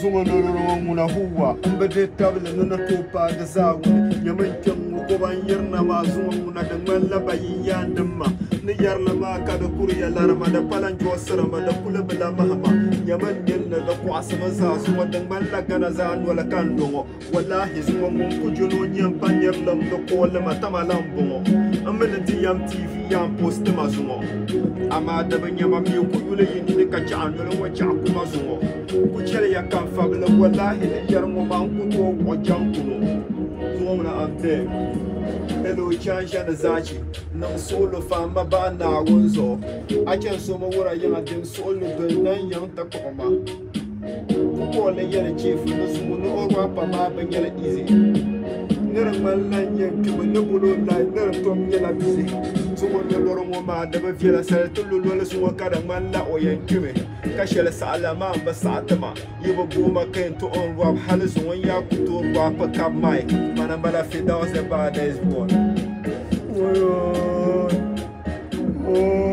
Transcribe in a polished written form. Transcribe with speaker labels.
Speaker 1: zuwa lororo muna huwa ambade tabla nuna topa da zawu yamankin mu ko ban yarna ma zuwa muna da mallaba yan damma ni yarna ma ka da kuriya larma da palan josara ma da kula bala mahama yaman yalla da ku asama za zuwa da mallaka na za wala kan dongo wallahi zuwa mun kujuno nyam panyar lam da ko wala matama lambo amana diyam tv yam post ma zuwa ama da ban yama mi ku yule yin ka ci an wa ci kuma zuwa ku cire ya kan fabla wallahi da yar mu ban ku to wajan ku zuwa mun ante hello chansha da zaci nan solo fama ba na wunzo aken so mu wura yana din solo don nan yan ta kuma ko le yana chief no su no orwa pa ma ban yana easy nere mallan yan ki mun bulo la nere tom yana busy so wonno loro mo ma da ba fiela sal to lolo su wa kada malla o yan kime kashel salama ba satama yibo goma kan to on rap halisu won ya ku to rap ka mic mana bala FirDaus-RAMADAN is born.